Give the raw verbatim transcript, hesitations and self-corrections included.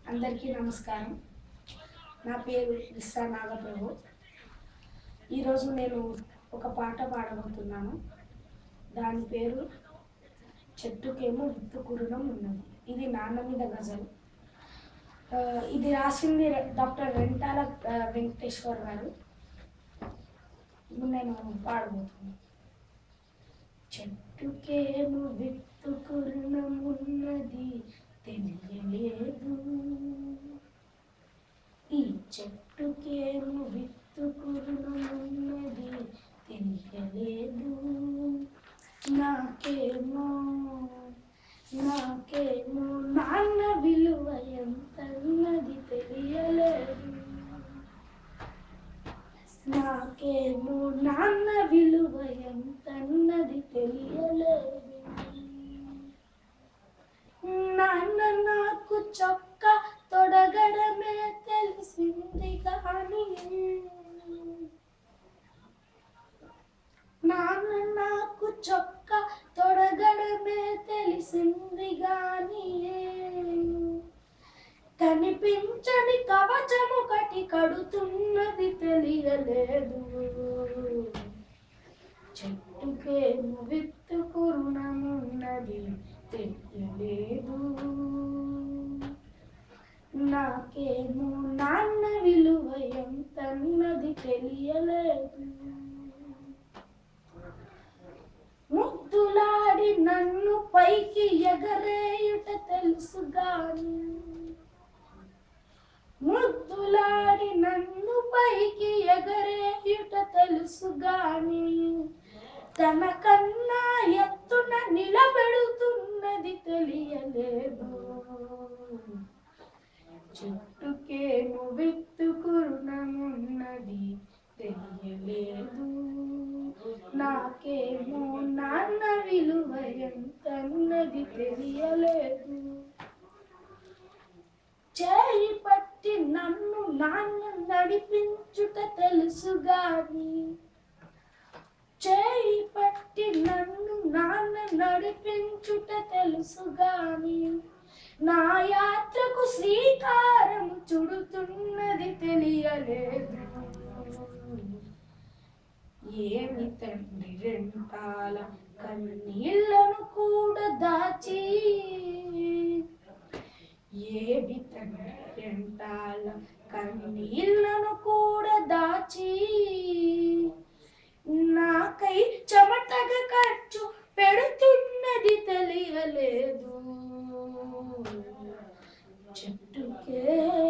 అందరికీ నమస్కారం. నా పేరు గిస్సా నాగప్రభు. ఈరోజు నేను ఒక పాట పాడబోతున్నాను. దాని పేరు చెట్టుకేమో విత్తు కురుణం ఉన్నది. ఇది నాన్న మీద గజల్. ఇది రాసింది డాక్టర్ వెంటాల వెంకటేశ్వర్ గారు. ఇప్పుడు నేను పాడబోతున్నాను. చెట్టుకేమో విత్తు కురుణం ఉన్నది తెలియలేదు, ఈ చెట్టుకేమో విత్తు కురుణం ఉన్నది తెలియలేదు. నాకేమో నాకేమో నాన్న విలువ ఎంతన్నది తెలియలేదు. నాకేమో నాన్న విలువ ఎంతన్నది తెలియలేదు. నాన్న నాకు చొక్క తొడగడమే తెలిసింది కానీ, నాన్న నాకు చొక్క తొడగడమే తెలిసింది కానీ, కనిపించని కవచము కటి కడుతున్నది తెలియలేదు. చెట్టుకేమో విత్తు కురుణమున్నది తెలియలేదు. నాకేమో నాన్న విలువ ఎంతన్నది తెలియలేదు. ముద్దులాడి నన్ను పైకి ఎగరేయుట తెలుసు గాని, ముద్దులాడి నన్ను పైకి ఎగరేయుట తెలుసు గాని, తన కన్నా ఎత్తున నిలబెడుతున్నది తెలియలేదు. చెట్టుకేమో విత్తు కురుణమున్నది తెలియలేదు. నాకేమో నాన్న విలువ ఎంతన్నది తెలియలేదు. చేయి పట్టి నన్ను నాన్న నడిపించుట తెలుసు గాని, చేయి పట్టి నన్ను నాన్న నడిపించుట తెలుసు గాని, నా యాత్రకు శ్రీకారం చుడుతున్నది తెలియలేదు. ఏమి తండ్రి రెంటాల కన్నీళ్లను కూడా దాచి, ఏమి తండ్రి రెంటాల కన్నీళ్లను కూడా దాచి, నాకై చెమటగా ఖర్చు పెడుతున్నది తెలియలేదు. చెట్టుకే